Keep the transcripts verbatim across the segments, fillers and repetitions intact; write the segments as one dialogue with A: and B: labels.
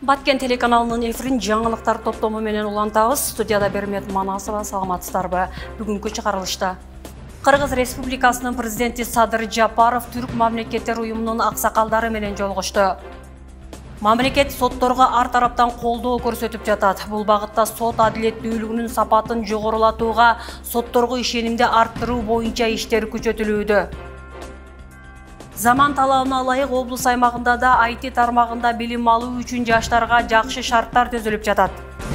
A: Баткен телеканалының эфирин жаңылыктар топтому менен улантабыз. Студияда Бермет Манасова, саламатсыздарбы. Бүгүнкү чыгарылышта Кыргыз Республикасынын президенти Садыр Жапаров Түрк мамлекеттер уюмунун аксакалдары менен жолугушту. Мамлекет сотторго ар тараптан колдоо көрсөтүп жатат. Бул багытта сот адилеттүүлүгүнүн сапатын жогорулатууга, сотторго ишенимди арттыруу боюнча иштер күчөтүлүүдө. Заман талабына ылайык облус аймагында да ай ти тармагында билим алуу үчүн жаштарга жакшы шарттар түзүлүп жатат.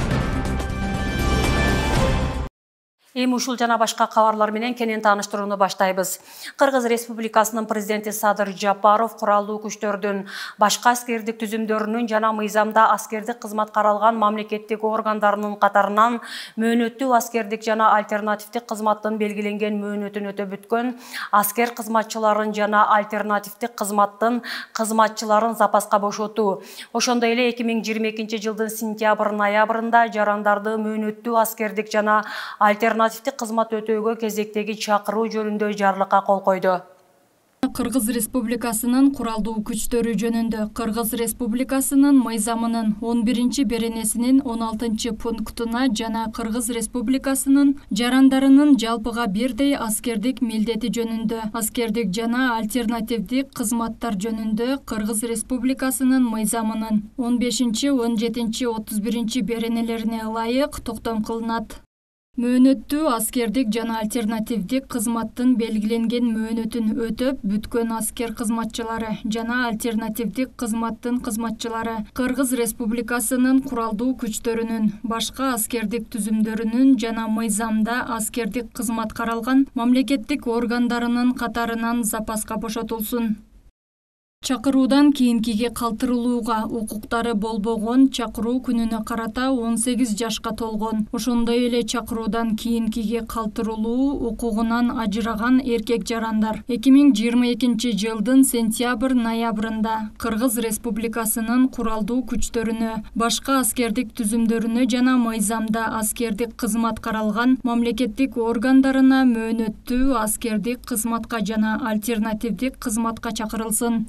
A: Эми ушул жана башка кабарлар менен кенен тааныштырууну баштайбыз. Кыргыз Республикасынын президенти Садыр Жапаров куралдуу күчтөрдүн, башка аскердик түзүмдөрүнүн жана мыйзамда аскердик кызмат каралган мамлекеттик органдарынын катарынан мөөнөттүү аскердик жана альтернативдик кызматтын белгиленген мөөнөтүн өтө бүткөн аскер кызматчыларын жана альтернативдик кызматтын кызматчыларын запаска бошотуу. Ошондой эле эки миң жыйырма экинчи жылдын сентябрь-ноябрында жарандарды мөөнөттүү аскердик жана альтернативдик Альтернативдик кызмат өтөөгө кезектеги чакыруу жөнүндө жарлыкка кол койду.
B: Кыргыз Республикасынын куралдуу күчтөрү жөнүндө Кыргыз Республикасынын мыйзамынын он биринчи беренесинин он алтынчы пунктуна жана Кыргыз Республикасынын жарандарынын жалпыга бирдей аскердик милдети жөнүндө, аскердик жана альтернативдик кызматтар жөнүндө Кыргыз Республикасынын мыйзамынын он бешинчи, он жетинчи, отуз биринчи беренелерине ылайык токтом кылынат. Мөөнөттүү аскердик жана альтернативдик кызматтын белгиленген мөөнөтүн өтөп бүткөн аскер кызматчылары жана альтернативдик кызматтын кызматчылары Кыргыз Республикасынын куралдуу күчтөрүнүн, башка аскердик түзүмдөрүнүн жана мыйзамда аскердик кызмат каралган мамлекеттик органдарынын катарынан запаска бошотулсун. Чакыруудан кийинкиге калтырылууга укуктары болбогон чакыруу күнүнө карата он сегиз жашка толгон. Ошондой эле чакыруудан кийинкиге калтырылуу укугунан ажыраган эркек жарандар эки миң жыйырма экинчи жылдын сентябрь-ноябрында Кыргыз Республикасынын куралдуу күчтөрүнө, башка аскердик түзүмдөрүнө жана мыйзамда аскердик кызмат каралган мамлекеттик органдарына мөөнөттүү аскердик кызматка жана альтернативдик кызматка чакырылсын.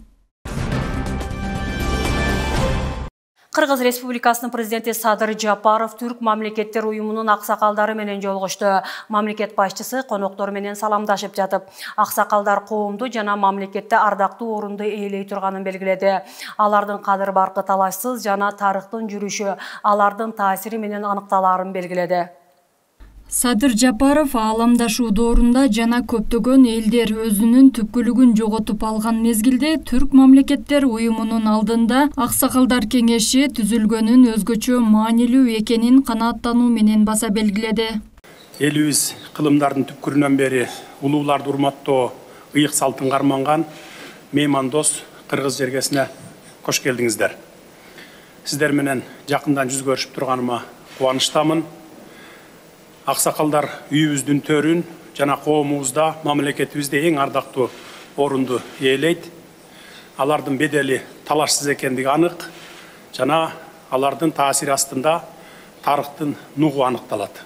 A: Кыргыз Республикасынын президенти Садыр Жапаров Түрк мамлекеттер уюмунун аксакалдары менен жолугушту. Мамлекет башчысы коноктор менен саламдашып жатып, аксакалдар коомду жана мамлекетте ардактуу орунду ээлей турганын белгиледи. Алардын кадыр баркы талашсыз жана тарыхтын жүрүшү алардын таасири менен аныкталаарын белгиледи.
B: Садыр Жапаров ааламдашуу доорунда жана көптөгөн элдер өзүнүн түпкүлүгүн жоготуп алган мезгилде Түрк мамлекеттер уюмунун алдында аксакалдар кеңеши түзүлгөнүн өзгөчө маанилүү экенин канааттануу менен баса белгиледи.
C: Элибиз кылымдардын түпкүрүнөн бери улууларды урматтоо ыйык салтын карманган меймандос кыргыз жергесине кош келдиңиздер. Сиздер менен жакындан жүз көрүшүп турганыма кубанычтамын. Аксакалдар үйүбүздүн төрүн жана коомубузда, мамлекетибизде эң ардактуу орунду ээлейт. Алардын бедели талашсыз экендиги анык жана алардын таасири астында тарыхтын нугу аныкталат.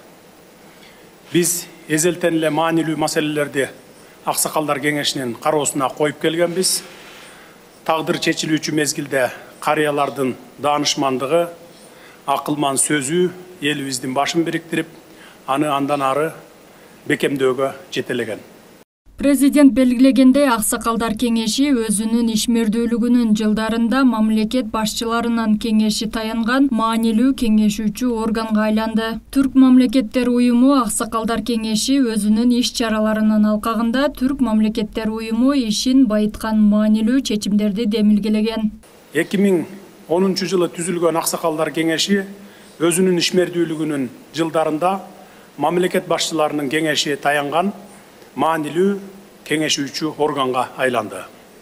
C: Биз эзелтен эле маанилүү маселелерди Аксакалдар кеңешинин кароосуна коюп келгенбиз. Тагдыр чечилүүчү мезгилде карыялардын даанышмандыгы, акылман сөзү элибиздин башын бириктирип, аны андан ары бекемдөөгө жетелеген.
B: Президент белгилегендей, аксакалдар кеңеши өзүнүн ишмердүүлүгүнүн жылдарында мамлекет башчыларынын кеңеши таянган маанилүү кеңешүүчү органга айланды. Түрк мамлекеттер уюму аксакалдар кеңеши өзүнүн иш чараларынын алкагында Түрк мамлекеттер уюму ишин байыткан маанилүү чечимдерди демилгелеген.
C: эки миң онунчу жылы түзүлгөн аксакалдар кеңеши өзүнүн ишмердүүлүгүнүн жылдарында мамлекет башчыларынын кеңеши таянган маанилүү кеңешүүчү органга айланды.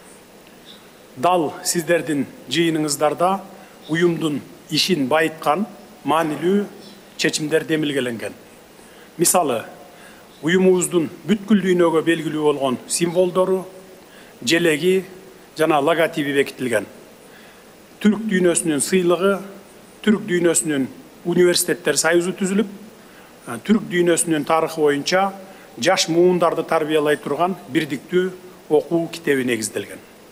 C: Дал сиздердин жыйыныңыздарда уюмдун ишин байыткан маанилүү чечимдер демилгеленген. Мисалы, уюмубуздун бүткүл дүйнөгө белгилүү болгон символдору, желеги жана логотиби бекитилген. Түрк дүйнөсүнүн сыйлыгы, Түрк дүйнөсүнүн университеттер союзу түзүлүп, Түрк дүйнөсүнүн тарыхы боюнча жаш муундарды тарбиялай турган бирдиктүү окуу китеби негизделген.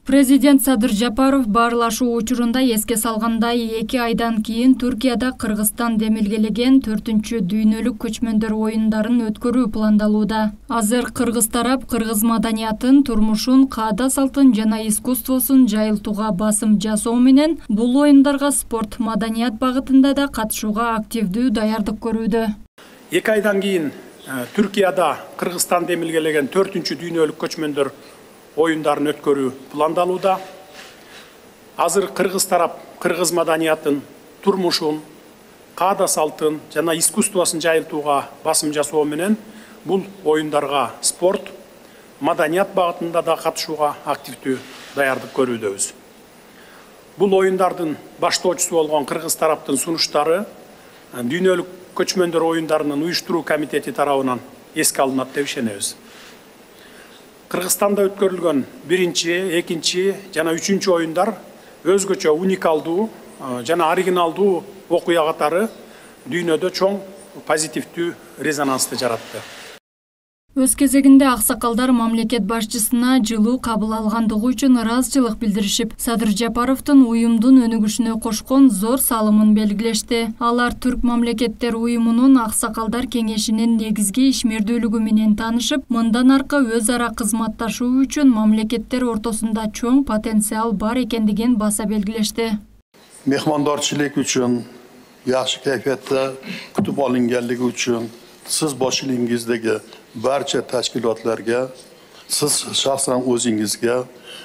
B: Президент Садыр Жапаров баарлашуу учурунда эске салгандай, эки айдан кийин Түркияда Кыргызстан демилгелеген төртүнчү дүйнөлүк көчмөндөр оюндарын өткөрүү пландалууда. Азыр кыргыз тарап кыргыз маданиятын, турмушун, каада салтын жана искусствосун жайылтууга басым жасоо менен бул оюндарга спорт, маданият багытында да катышууга активдүү даярдык көрүүдө.
C: Эки айдан кийин Түркияда Кыргызстан демилгелеген төртүнчү дүйнөлүк көчмөндөр оюндарын өткөрүү пландалууда. Азыр кыргыз тарап кыргыз маданиятын, турмушун, каада салтын жана искусствосын жайылтууга басым жасоо менен бул оюндарга спорт, маданият багытында да катышууга активдүү даярдык көрүүдөбүз. Бул оюндардын баштоочусу болгон кыргыз тараптын сунуштары дүйнөлүк көчмөндөр оюндарынын уюштуруу комитети тарабынан эске алынат деп ишенебиз. Кыргызстанда өткөрүлгөн биринчи, экинчи жана үчүнчү оюндар өзгөчө уникалдуу жана оригиналдуу окуя катары дүйнөдө чоң позитивдүү резонансты жаратты.
B: Өз кезегинде аксакалдар мамлекет башчысына жылуу кабыл алгандыгы үчүн ыраазычылык билдиришип, Садыр Жапаровдун уюмдун өнүгүшүнө кошкон зор салымын белгилешти. Алар Түрк мамлекеттер уюмунун аксакалдар кеңешинин негизги ишмердүүлүгү менен таанышып, мындан аркы өз ара кызматташуу үчүн мамлекеттер ортосунда чоң потенциал бар экендигин баса белгилешти.
D: Mehmondorchilik uchun, yaxshi kayfiyatda kutib olinganligi uchun siz boshchiliging'izdagi barcha tashkilotlarga, siz shaxsan o'zingizga,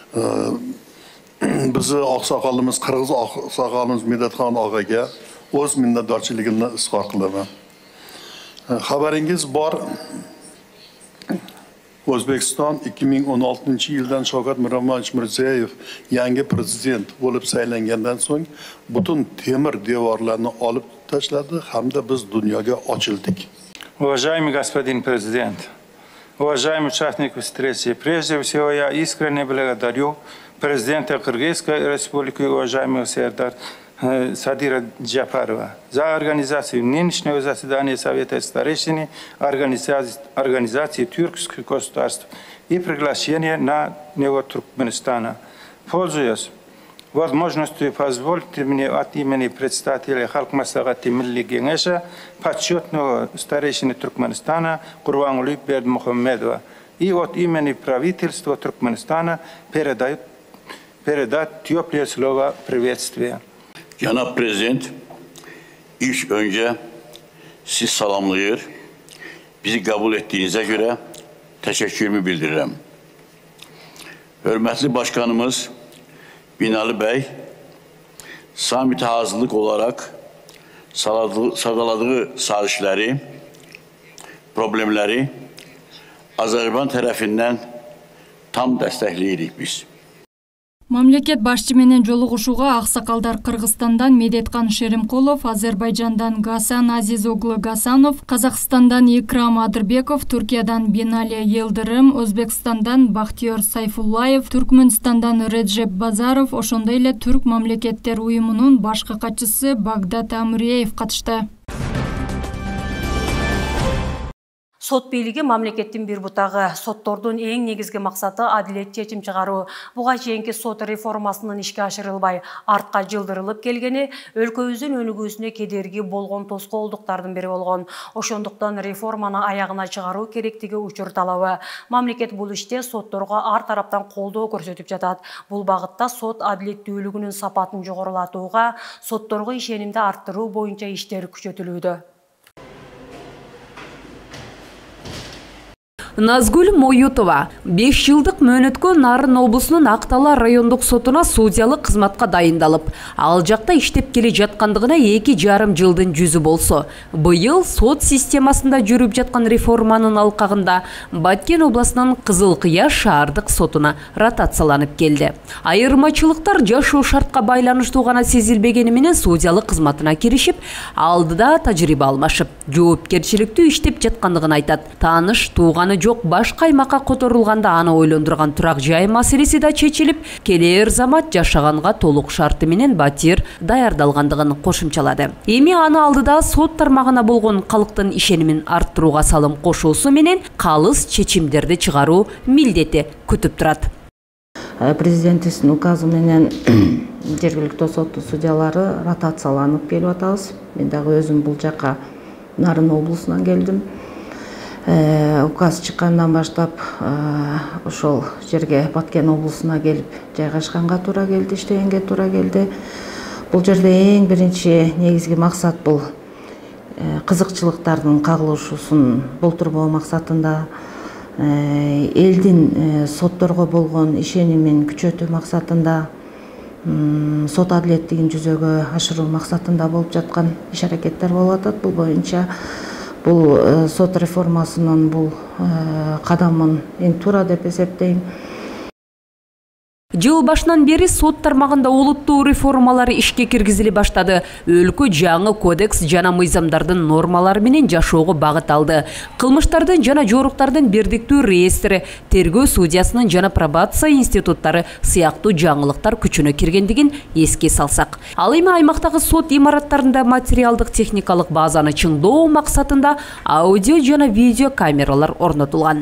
D: bizni oqsoqolimiz, qirg'iz oqsoqolimiz Medatxon og'aga o'z minnatdorchiligimni izhor qilaman. Xabaringiz bor, O'zbekiston ikki ming o'n oltinchi yildan Shavkat Miromonovich Mirziyoyev yangi prezident bo'lib saylangandan so'ng butun temir devorlarni olib tashladi hamda biz dunyoga ochildik.
E: Уважаемый господин президент, уважаемые участники встречи, прежде всего я искренне благодарю президента Кыргызской республики, уважаемого Сердар Садыра Джапарова, за организацию нынешнего заседания Совета старейшин организации, организации тюркских государств и приглашение на него Туркменистана. Пользуясь возможностью, позвольте мне от имени представителя Халк Маслихати Милли Кеңеша, почетного старейшины Туркменистана Курбангулы Бердмухаммедова и от имени правительства Туркменистана передают, передать теплые слова приветствия.
F: Cenab Prezident, ilk önce siz salamlayır, bizi kabul ettiğinize göre teşekkürümü bildirirəm. Hörmətli Başkanımız Binali Bey, samite hazırlık olarak sadaladığı sarışları, problemleri Azerbaycan tarafından tam destekleyirik biz.
B: Мамлекет башчы менен жолугушууга аксакалдар Кыргызстандан Медеткан Шеримкулов, Азербайжандан Гасан Азизоглу Гасанов, Казакстандан Икрам Адырбеков, Түркиядан Бинали Йылдырым, Өзбекстандан Бахтиер Сайфуллаев, Түркмөнстандан Реджеп Базаров, ошондой эле Түрк мамлекеттер уюмунун башкы катчысы Багдат Амуреев катышты.
A: Сот бийлиги мамлекеттин бир бутагы. Соттордун эң негизги максаты адилет чечим чыгаруу. Буга чейинки сот реформасынын ишке ашырылбай артка жылдырылып келгени өлкөбүздүн өнүгүүсүнө кедерги болгон тоскоолдуктардын бири болгон. Ошондуктан реформаны аягына чыгаруу керектиги учур талабы. Мамлекет бул иште сотторго ар тараптан колдоо көрсөтүп жатат. Бул багытта сот адилеттүүлүгүнүн сапатын жогорулатууга, сотторго ишенимди арттыруу боюнча иштер күчөтүлүүдө.
G: Назгүл Моютова беш жылдык мөөнөткө Нарын облусунун Актала райондук сотуна судьялык кызматка дайындалып, ал жакта иштеп келе жаткандыгына эки жарым жылдын жүзү болсо, быйыл сот системасында жүрүп жаткан реформанын алкагында Баткен областынын Кызыл Кыя шаардык сотуна ротацияланып келди. Айырмачылыктар жашоо шартка байланыштуу гана сезилбегени менен судьялык кызматына киришип, алдыда тажрыйба алмашып, жоопкерчиликтүү иштеп жаткандыгын айтат. Тааныш тууганы жок башка аймакка которулганда аны ойлондурган турак жай маселеси да чечилип, келер замат жашаганга толук шарты менен батир даярдалгандыгын кошумчалады. Эми аны алдыда сот тармагына болгон калктын ишенимин арттырууга салым кошуусу менен калыс чечимдерди чыгаруу милдети күтүп турат.
H: президентибиздин указы менен жергиликтүү соттун судьялары ротацияланып келип атабыз. Мен дагы өзүм бул жакка Нарын облусунан келдим. Указ чыккандан баштап ошол жерге Баткен облусуна келип жайгашканга туура келди, иштегенге туура келди. Бул жерде эң биринчи негизги максат бул кызыкчылыктардын кагылышуусун болтурбоо максатында, элдин сотторго болгон ишенимин күчөтүү максатында, сот адилеттигин жүзөгө ашыруу максатында болуп жаткан иш-аракеттер болуп атат. Бул боюнча бул сот реформасынын бул кадамын эң туура деп эсептейм.
G: Жыл башынан бери сот тармагында олуттуу реформалар ишке киргизиле баштады. Өлкө жаңы кодекс жана мыйзамдардын нормалары менен жашоого багыт алды. Кылмыштардын жана жоруктардын бирдиктүү реестри, тергөө судьясынын жана пробация институттары сыяктуу жаңылыктар күчүнө киргендигин эске салсак. Ал эми аймактагы сот имараттарында материалдык техникалык базаны чыңдоо максатында аудио жана видео камералар орнотулган.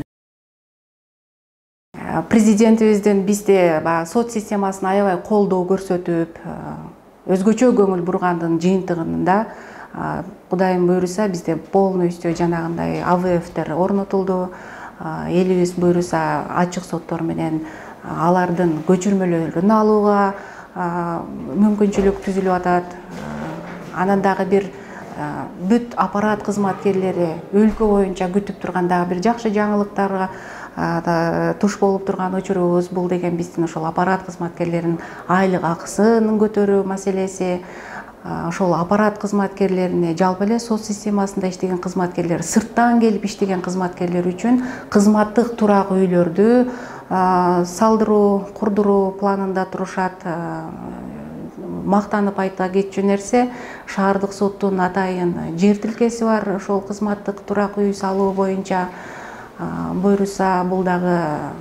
I: Президентибиздин бизде сот системасын аябай колдоо көрсөтүп, өзгөчө көңүл бургандын жыйынтыгында Кудайым буйруса бизде полностью жанагындай А В Ф'тер орнотулду. Элибиз буйруса ачык соттор менен алардын көчүрмөлөрүн алууга мүмкүнчүлүк түзүлүп атат. Анан дагы бир бүт аппарат кызматкерлери өлкө боюнча күтүп турган дагы бир жакшы жаңылыктарга туш болуп турган учурубуз бул деген биздин ошол аппарат кызматкерлеринин айлык акысын көтөрүү маселеси. Ошол аппарат кызматкерлерине, жалпы эле сот системасында иштеген кызматкерлер, сырттан келип иштеген кызматкерлер үчүн кызматтык турак үйлөрдү салдыруу, курдуруу планында турушат. Мактанып айта кетчү нерсе, шаардык соттун атайын жер тилкеси бар, ошол кызматтык турак үй салуу боюнча. Буйруса бул дагы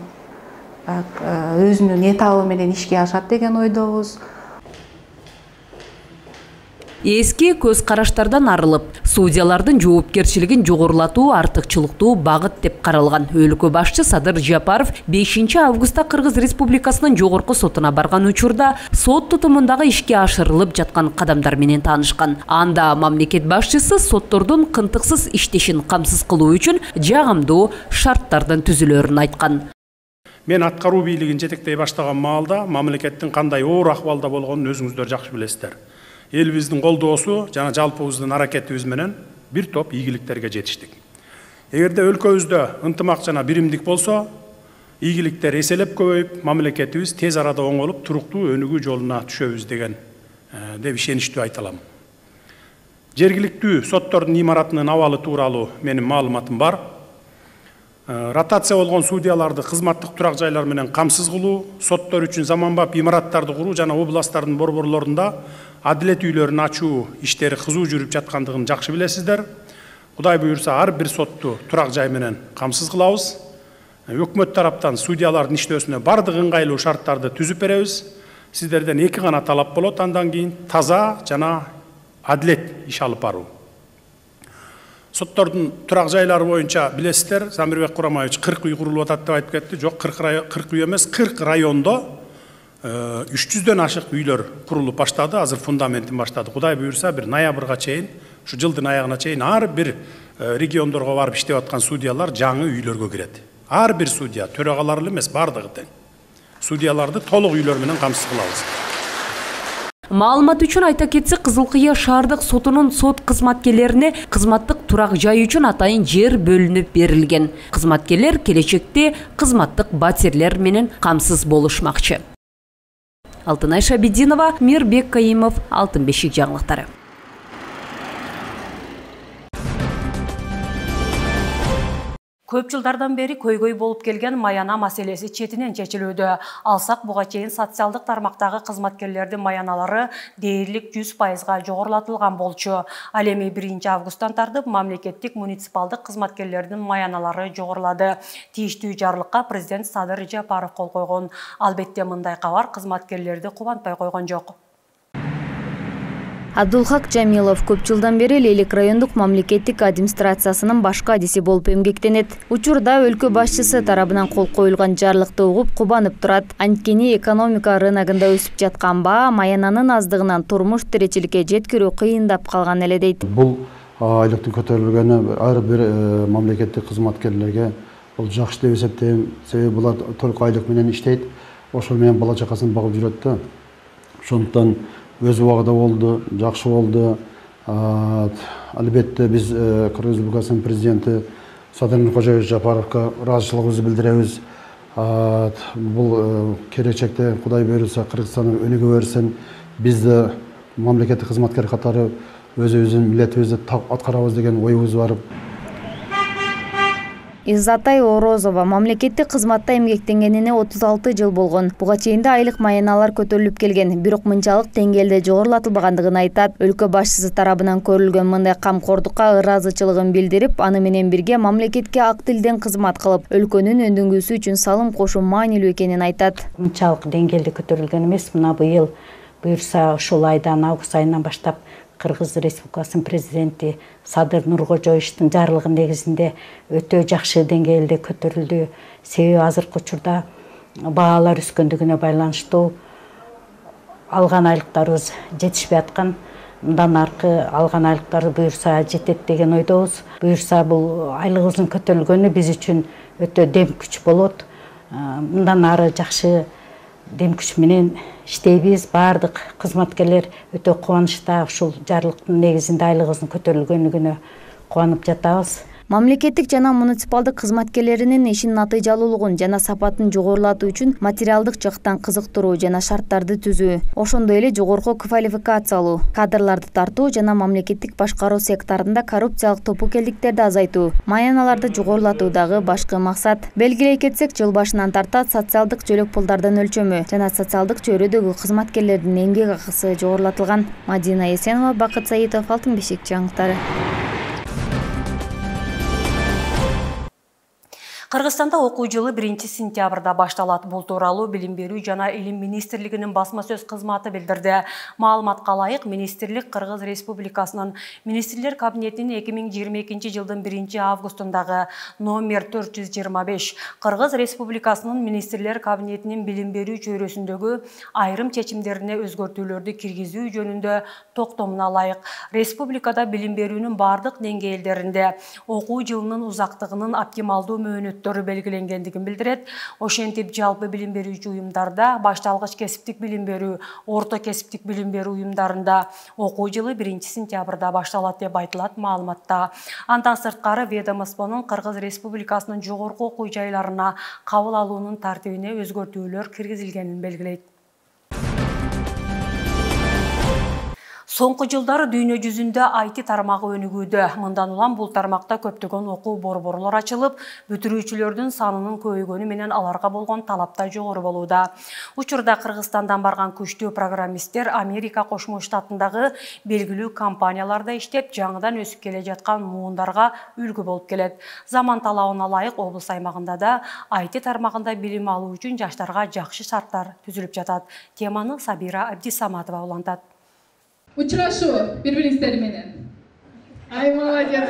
I: өзүнүн этабы менен ишке ашат деген ойдобуз.
G: Эски көз караштардан арылып, судьялардын жоопкерчилигин жогорулатуу артыкчылыктуу багыт деп каралган. Өлкө башчы Садыр Жапаров бешинчи августта Кыргыз Республикасынын жогорку сотуна барган учурда сот тутумундагы ишке ашырылып жаткан кадамдар менен таанышкан. Анда мамлекет башчысы соттордун кынтыксыз иштешин камсыз кылуу үчүн жагымдуу шарттардын түзүлөрүн айткан.
C: Мен аткаруу бийлигин жетектей баштаган маалда мамлекеттин кандай оор акыбалда болгонун өзүңүздөр жакшы билесиздер. Элибиздин колдоосу жана жалпыбыздын аракетибиз менен бир топ ийгиликтерге жетиштик. Эгерде өлкөбүздө ынтымак жана биримдик болсо, ийгиликтер эселеп көбөйүп, мамлекетибиз тез арада оңолуп, туруктуу өнүгүү жолуна түшөбүз деген деп ишеничтүү айта алам. Жергиликтүү соттордун имаратынын абалы тууралуу менин маалыматым бар. Ротация болгон судьяларды кызматтык турак жайлар менен камсыз кылуу, соттор үчүн заманбап имараттарды куруу жана областтардын борборлорунда адилет үйлөрүн ачуу иштери кызуу жүрүп жаткандыгын жакшы билесиздер. Кудай буйурса ар бир сотту турак жай менен камсыз кылабыз. Өкмөт тараптан судьялардын иштөөсүнө бардык ыңгайлуу шарттарды түзүп беребиз. Сиздерден эки гана талап болот, андан кийин таза жана адилет иш алып баруу. Соттордун турак жайлары боюнча билесиздер, Замирбек Курамаевич кырк үй курулуп атат деп айтып кетти. Жок, кырк үй эмес, кырк райондо үч жүздөн ашык үйлөр курулуп баштады. Азыр фундаментин баштады. Кудай буйурса бир ноябрга чейин, ушу жылдын аягына чейин ар бир региондорго барып иштеп аткан судьялар жаңы үйлөргө кирет. Ар бир судья, төрагалар эле эмес, бардыгы тең. Судьяларды толук үйлөр менен камсыз кылабыз.
G: Маалымат үчүн айта кетсек, Кызыл Кыя шаардык сотунун сот кызматкерлерине кызматтык турак жай үчүн атайын жер бөлүнүп берилген. Кызматкерлер келечекте кызматтык батирлер менен камсыз болушмакчы. Алтынай Шабидинова, Мирбек Каимов, Алтын бешик жаңылыктары.
A: Көп жылдардан бери көйгөй болуп келген маяна маселеси четинен чечилүүдө. Алсак буга чейин социалдык тармактагы кызматкерлердин маяналары дээрлик жүз пайызга жогорулатылган болчу. Ал эми биринчи августтан тартып мамлекеттик муниципалдык кызматкерлердин маяналары жогорулады. Тийиштүү жарлыкка президент Садыр Жапаров кол койгон. Албетте мындай кабар кызматкерлерди кубантпай койгон жок.
J: Абдулхак Жамилов көп жылдан бери Лейлик райондук мамлекеттик администрациясынын башкы адиси болуп эмгектенет. Учурда өлкө башчысы тарабынан кол коюлган жарлыкты угуп кубанып турат. Анткени экономика рыногунда өсүп жаткан баа маянанын аздыгынан турмуш тиричиликке жеткирүү кыйындап калган эле дейт.
K: Бул айлыктын көтөрүлгөнү ар бир мамлекеттик кызматкерлерге бул жакшы деп эсептейм. Себеби булар толук айлык менен иштейт. Ошол менен бала чакасын багып жүрөт да. Ошондуктан өз убагында болду, жакшы болду. Албетте биз Кыргыз Республикасынын президенти Садыр Нуркожоевич Жапаровго ыраазычылыгыбызды билдиребиз. Бул келечекте Кудай буйруса Кыргызстан өнүгө берсин. Биз да мамлекеттик кызматкер катары өзүбүздүн милдетибизди аткарабыз деген оюбуз бар.
J: Иззатай Орозова мамлекеттик кызматта эмгектенгенине отуз алты жыл болгон. Буга чейин да айлык маяналар көтөрүлүп келген, бирок мынчалык деңгээлде жогорулатылбагандыгын айтат. Өлкө башчысы тарабынан көрүлгөн мындай камкордукка ыраазычылыгын билдирип, аны менен бирге мамлекетке ак тилден кызмат кылып, өлкөнүн өндүгүүсү үчүн салым кошуу маанилүү экенин айтат.
L: Мынчалык деңгээлде көтөрүлгөн эмес, мына быйыл буюрса ушул айдан август айынан баштап Кыргыз Республикасынын президенти Садыр Нуркожоевичтин жарлыгы негизинде өтө жакшы деңгээлде көтөрүлдү. Себеби азыркы учурда баалар өскөндүгүнө байланыштуу алган айлыктарыбыз жетишпей аткан. Мындан аркы алган айлыктар буюрса жетет деген ойдобуз. Буюрса бул айлыгыбыздын көтөрүлгөнү биз үчүн өтө дем күч болот. Мындан ары жакшы дем күч менен иштейбиз. Бардык кызматкерлер өтө кубанычта ушул жарлыктын негизинде айлыгыбыздын көтөрүлгөнүгүнө кубанып жатабыз.
J: Мамлекеттик жана муниципалдык кызматкерлеринин ишин натыйжалуулугун жана сапатын жогорулатуу үчүн материалдык жактан кызыктыруу жана шарттарды түзүү, ошондой эле жогорку квалификациялуу, кадрларды тартуу жана мамлекеттик башкаруу секторунда коррупциялык тобокелдиктерди азайтуу, маяналарды жогорулатуудагы башкы максат. Белгилей кетсек, жыл башынан тарта социалдык жөлөк пулдардын өлчөмү жана социалдык чөйрөдөгү кызматкерлердин эмгек акысы жогорулатылган. Мадина Эсенова, Бакыт Саитов, Алтын бешик жаңылыктары.
A: Кыргызстанда окуу жылы биринчи сентябрда башталат. Бул тууралуу Билим берүү жана Илим министрлигинин басма сөз кызматы билдирди. Маалыматка ылайык, министрлик Кыргыз Республикасынын Министрлер кабинетинин эки миң жыйырма экинчи жылдын биринчи августундагы номер төрт жүз жыйырма беш Кыргыз Республикасынын Министрлер кабинетинин билим берүү чөйрөсүндөгү айрым чечимдерине өзгөртүүлөрдү киргизүү жөнүндө токтомуна ылайык. Республикада билим берүүнүн бардык деңгээлдеринде окуу жылынын узактыгынын оптималдуу мөөнөттөрү белгиленгендигин билдирет. Ошентип жалпы билим берүүчү уюмдарда башталгыч кесиптик билим берүү, орто кесиптик билим берүү уюмдарында окуу жылы биринчи сентябрда башталат деп айтылат маалыматта. Андан сырткары ведомствонун Кыргыз Республикасынын жогорку окуу жайларына кабыл алуунун тартибине өзгөртүүлөр киргизилгенин белгилейт. Соңку жылдары дүйнө жүзүндө ай ти тармагы өнүгүүдө. Мындан улам бул тармакта көптөгөн окуу борборлор ачылып, бүтүрүүчүлөрдүн санынын көбөйгөнү менен аларга болгон талап да жогору болууда. Учурда Кыргызстандан барган күчтүү программисттер Америка Кошмо Штатындагы белгилүү компанияларда иштеп, жаңыдан өсүп келе жаткан муундарга үлгү болуп келет. Заман талабына ылайык облус аймагында да ай ти тармагында билим алуу үчүн жаштарга жакшы шарттар түзүлүп жатат. Теманы Сабира Абдисаматова улантат.
M: Учурашуу бири-бириңиздер менен. Ай, молодец.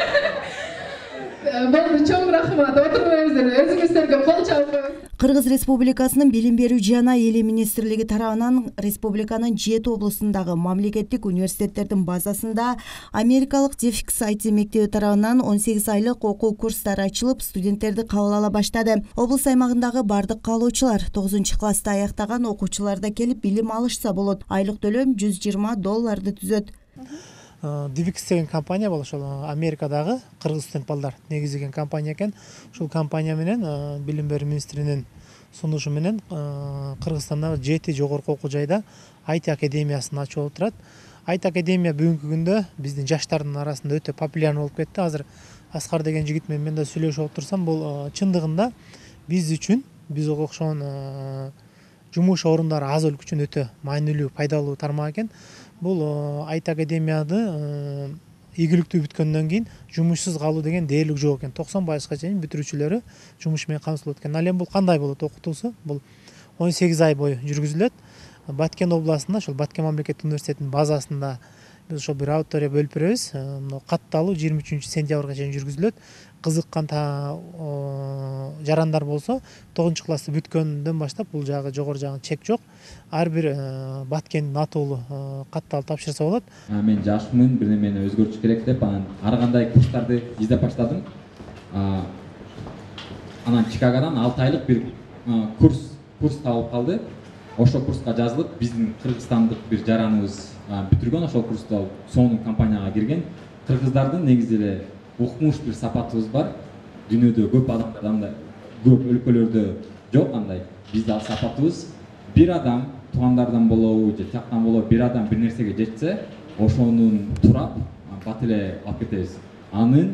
M: Болду, чоң рахмат. Отуруңуздар, өзүңүздөргө кол чалып.
N: Кыргыз Республикасынын Билим берүү жана Илим министрлиги тарабынан республиканын жети облусундагы мамлекеттик университеттердин базасында Америкалык Дефикс ай ти мектеби тарабынан он сегиз айлык окуу курстары ачылып, студенттерди кабыл ала баштады. Облус аймагындагы бардык каалоочулар тогузунчу классты аяктаган окуучулар да келип билим алышса болот. Айлык төлөм жүз жыйырма долларды түзөт.
O: Дефикс деген компания бол, ошол Америкадагы кыргыз студент балдар негизиген компания экен. Ушул компания менен Билим берүү министринин сунушу менен Кыргызстанда жети жогорку окуу жайда ай ти академиясын ачып отурат. ай ти академия бүгүнкү күндө биздин жаштардын арасында өтө популярный болуп кетти. Азыр Аскар деген жигит менен мен да сүйлөшүп отурсам, бул чындыгында биз үчүн, биз окшогон жумуш орундары аз өлкө үчүн өтө маанилүү, пайдалуу тармак экен. Бул ай ти академияды ийгиликтүү бүткөндөн кийин жумушсуз калуу деген дээрлик жок экен. токсон пайызга чейин бүтүрүүчүлөрү жумуш менен камсыздалат экен. Ал эми бул кандай болот окутуусу? Бул он сегиз ай бою жүргүзүлөт. Баткен областында, ошол Баткен мамлекеттик университетинин базасында биз ошол бир аудитория бөлүп беребиз. Катталуу жыйырма үчүнчү сентябрга чейин жүргүзүлөт. Кызыккан жарандар болсо тогузунчу классты бүткөндөн баштап бул жагы жогору жагы чек жок. Ар бир Баткендин атуулу катталып тапшырса болот.
P: Мен жашмын, бир немени өзгөртүш керек деп анан ар кандай курстарды издеп баштадым. Анан Чикагодан алты айлык бир курс курс табылып калды. Ошол курска жазылып, биздин кыргызстандык бир жараныбыз бүтүргөн, ошол курста сонун компанияга кирген. Кыргыздардын негизи эле укмуш бир сапатыбыз бар. Дүйнөдө көп адамдарда, көп өлкөлөрдө жок андай. Бизде ал сапатыбыз. Бир адам туугандардан болобу, же тияктан болобу, бир адам бир нерсеге жетсе, ошонун турап, бат эле алып кетебиз. Анын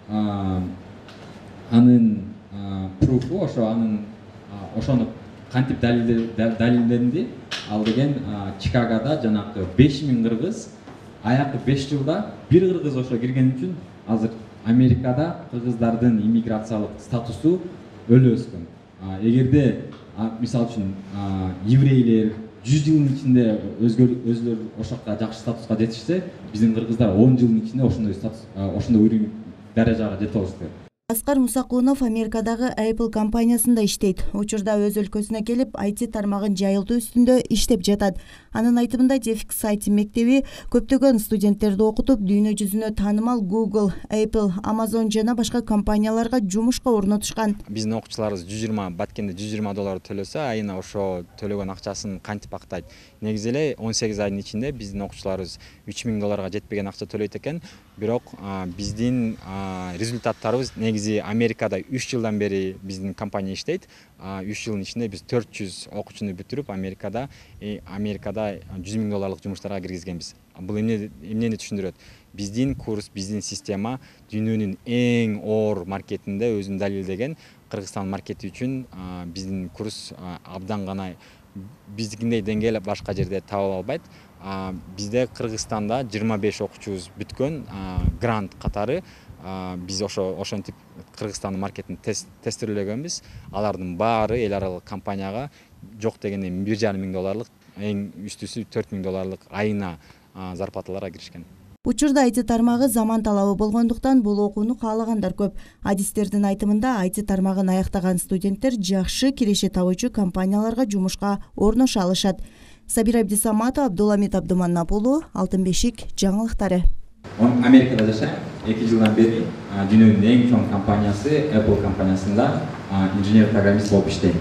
P: анын пруфу, ошо анын ошону кантип далилденди, ал деген Чикагода жанагы беш миң кыргыз, аякы беш жылда бир кыргыз ошо кирген үчүн азыр Америкада кыргыздардын иммиграциялык статусу өлө өскөн. Эгерде мисалы үчүн еврейлер жүз жылдын ичинде өзлөр ошокко жакшы статуска жетишсе, биздин кыргыздар он жылдын ичинде ошондой статус, ошондой уровень даражага жете алышты.
N: Аскар Мусакунов Америкадагы Apple компаниясында иштейт. Учурда өз өлкөсүнө келип, ай ти тармагын жайылтуу үстүндө иштеп жатат. Анын айтымында Defix I T мектеби көптөгөн студенттерди окутуп, дүйнө жүзүнө таанымал Google, Apple, Amazon жана башка компанияларга жумушка орнотушкан.
Q: Биздин окуучуларыбыз жүз жыйырма Баткенде жүз жыйырма доллар төлөсө, айына ошо төлөгөн акчасын кантип актайт? Негизи эле он сегиз айдын ичинде биздин окуучуларыбыз үч миң долларга жетпеген акча төлөйт экен. Бирок биздин результаттарыбыз негизи Америкада үч жылдан бери биздин компания иштейт. үч жылдын ичинде биз төрт жүз окуучуну бүтүрүп, Америкада Америкада жүз миң долларлык жумуштарга киргизгенбиз. Бул эмнени түшүндүрөт? Биздин курс, биздин система дүйнөнүн эң оор маркетинде өзүн далилдеген. Кыргызстан маркети үчүн биздин курс абдан гана биздикиндей деңгээл башка жерде таба албайт. Бизде Кыргызстанда жыйырма беш окуучубуз бүткөн грант катары. Биз ошо ошентип Кыргызстандын маркетин тестирлөгөнбүз. Алардын баары эл аралык компанияга жок дегенде бир жарым миң долларлык, эң үстүсү төрт миң долларлык айына зарплаталарга киришкен.
N: Учурда ай ти тармагы заман талабы болгондуктан бул окууну каалагандар көп. Адистердин айтымында ай ти тармагын аяктаган студенттер жакшы киреше табуучу компанияларга жумушка орноша алышат. Сабира Абдисаматова, Абдуламит Абдуманапулу, Алтын бешик жаңылыктары.
P: Америкада жашайм. эки жылдан бери дүйнөнүн эң чоң компаниясы Apple компаниясында инженер-программист болуп иштейм.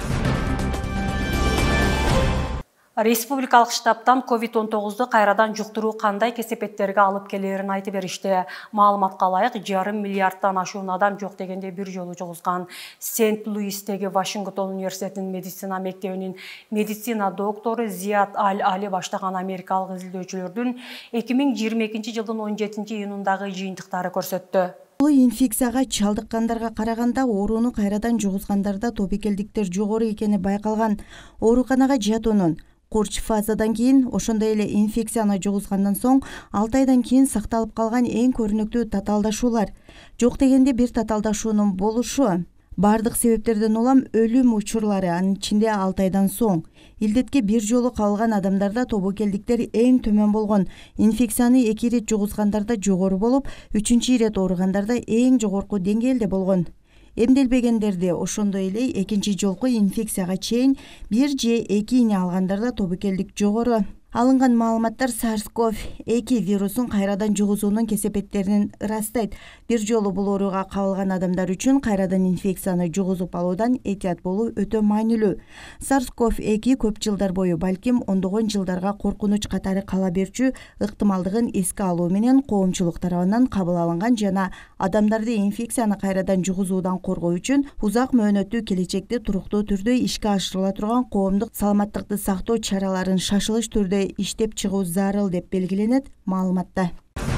A: Республикалык штабтан ковид он тогузду кайрадан жуктуруу кандай кесепеттерге алып келерин айтып беришти. Маалыматка ылайык жарым миллиардтан ашуун адам жок дегенде бир жолу жугузган. Сент-Луистеги Вашингтон университетинин медицина мектебинин медицина доктору Зият Аль-Али баштаган америкалык изилдөөчүлөрдүн эки миң жыйырма экинчи жылдын он жетинчи июнундагы жыйынтыктары көрсөттү.
N: Бул инфекцияга чалдыккандарга караганда ооруну кайрадан жугузгандарда тобокелдиктер жогору экени байкалган. Ооруканага жатуунун курч фазадан кийин, ошондой эле инфекцияны жугузгандан соң алты айдан кийин сакталып калган эң көрүнүктүү татаалдашуулар. Жок дегенде бир татаалдашуунун болушу. Бардык себептерден улам өлүм учурлары, анын ичинде алты айдан соң. Илдетке бир жолу кабылган адамдарда тобокелдиктер эң төмөн болгон. Инфекцияны эки ирет жугузгандарда жогору болуп, үчүнчү ирет ооругандарда эң жогорку деңгээлде болгон. Эмделбегендерде ошондой эле экинчи жолку инфекцияга чейин бир же эки ийне алгандарда тобокелдик жогору. Алынган маалыматтар SARS-CoV эки вирусун кайрадан жугузуунун кесепеттерин ырастайт. Бир жолу бул ооруга кабылган адамдар үчүн кайрадан инфекцияны жугузуп алуудан этият болуу өтө маанилүү. SARS-CoV эки көп жылдар бою, балким ондогон жылдарга коркунуч катары кала берчү ыктымалдыгын эске алуу менен коомчулук тарабынан кабыл алынган жана адамдарды инфекцияны кайрадан жугузуудан коргоо үчүн узак мөөнөттүү келечекте туруктуу түрдө ишке ашырыла турган коомдук саламаттыкты сактоо чараларын шашылыш түрдө иштеп чыгуу зарыл деп белгиленет маалыматта.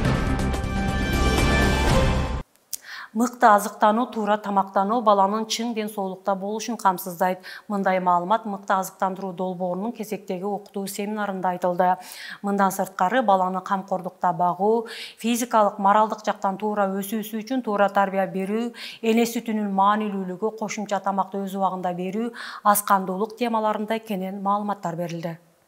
A: Мыкты азыктануу, туура тамактануу баланын чың ден соолукта болушун камсыздайт. Мындай маалымат мыкты азыктандыруу долбоорунун кезектеги окутуу семинарында айтылды. Мындан сырткары баланы камкордукта багуу, физикалык, моралдык жактан туура өсүүсү үчүн туура тарбия берүү, эне сүтүнүн маанилүүлүгү, кошумча тамакты өз убагында берүү, аз кандуулук темаларында кенен маалыматтар берилди.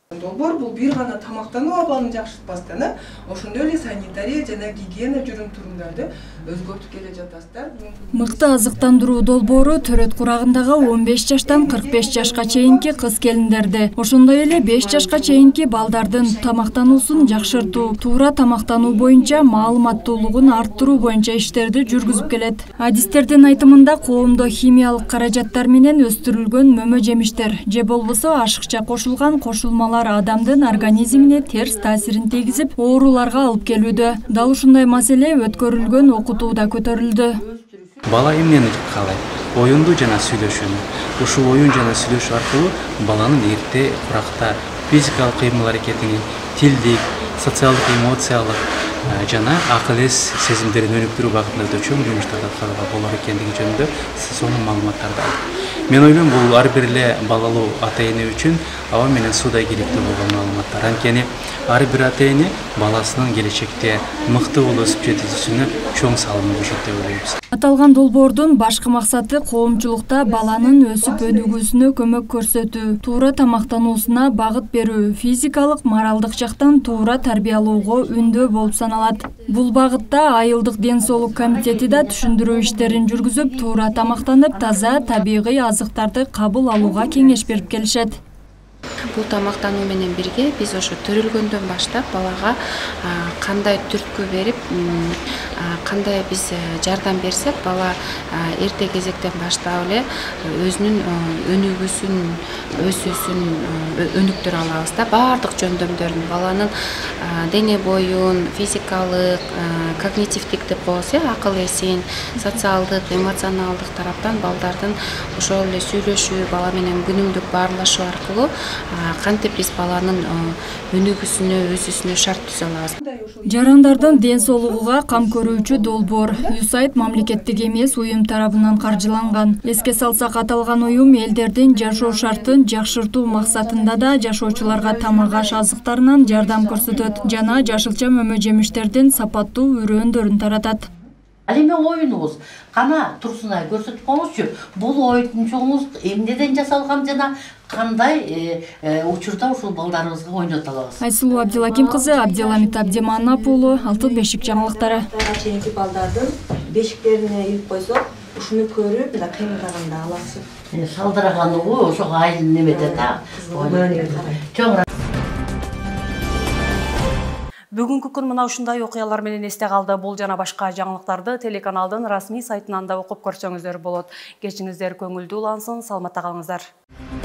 R: Долбоор бул бир гана тамактануу абалын жакшыртпастан, ошондой эле санитария жана гигиена жүрүм-турумдарды өзгөртүп келе жатасыздар.
B: Мыкты азыктандыруу долбоору төрөт курагындагы он беш жаштан кырк беш жашка чейинки кыз келиндерди, ошондой эле беш жашка чейинки балдардын тамактануусун жакшыртуу, туура тамактануу боюнча маалыматтуулугун арттыруу боюнча иштерди жүргүзүп келет. Адистердин айтымында коомдо химиялык каражаттар менен өстүрүлгөн мөмө жемиштер же болбосо ашыкча кошулган кошулмалар адамдын организмине терс таасирин тийгизип, ооруларга алып келүүдө. Дал ушундай маселе өткөрүлгөн окутууда көтөрүлдү.
S: Бала эмнени каалайт? Оюнду жана сүйлөшүүнү. Ушул оюн жана сүйлөшүү аркылуу баланын эрте куракта физикалык кыймыл аракетинин, тилдик, социалдык, эмоциялык жана акыл эс сезимдерин өнүктүрүү багытында да чоң жумуштарды аткарууга болор экендиги жөнүндө сонун маалыматтарды алдым. Мен ойлойм, бул ар бир эле балалуу ата эне үчүн аба менен суудай керектүү болгон маалыматтар. Анткени ар бир ата эне баласынын келечекте мыкты болуп өсүп жетүүсүнө чоң салым кошот деп ойлойбуз.
B: Аталган долбоордун башкы максаты коомчулукта баланын өсүп өнүгүүсүнө көмөк көрсөтүү, туура тамактануусуна багыт берүү, физикалык, моралдык жактан туура тарбиялоого үндөө болуп саналат. Бул багытта Айылдык ден соолук комитети да түшүндүрүү иштерин жүргүзүп, туура тамактанып, таза, табигый азыктарды кабыл алууга кеңеш берип келишет.
T: Бул тамактануу менен бирге биз ошо төрөлгөндөн баштап балага кандай түрткү берип, кандай биз жардам берсек, бала эрте кезектен баштап эле өзүнүн өнүгүүсүн, өсүүсүн өнүктүрө алабыз да. Баардык жөндөмдөрүн, баланын дене боюн, физикалык, когнитивдик деп коебуз, акыл эсин, социалдык, эмоционалдык тараптан балдардын ошол эле сүйлөшүү, бала менен күнүмдүк баарлашуу аркылуу кантип биз баланын өнүгүүсүнө, өсүүсүнө шарт түзө алабыз.
B: Жарандардын ден соолугуга кам көрүүчү долбоор ю эйч ай ди мамлекеттик эмес уюм тарабынан каржыланган. Эске салсак, аталган уюм элдердин жашоо шартын жакшыртуу максатында да жашоочуларга тамак аш азыктарынан жардам көрсөтөт жана жашылча мөмө жемиштердин сапаттуу үрөөндөрүн таратат.
U: Ал эми оюнубуз кана турсунай көрсөтүп коңузчу. Бул оюнчугуңуз эмнеден жасалган жана кандай учурда ушул балдарыбызга ойното алабыз?
B: Айсулуу Абдилаким кызы, Абдиламит Абдиманап уулу, Алтын бешик жаңылыктары.
V: Чейинки балдардын бешиктерине ийип койсок, ушуну көрүп, да кыймылдаганда аласыз.
U: Салдыраганыбы ошого айыл немеде да. Чоң
A: Бүгүнкү күн мына ушундай окуялар менен эсте калды. Бул жана башка жаңылыктарды телеканалдын расмий сайтынан да окуп көрсөңүздөр болот. Кечиңиздер көңүлдүү улансын, саламатта калыңыздар.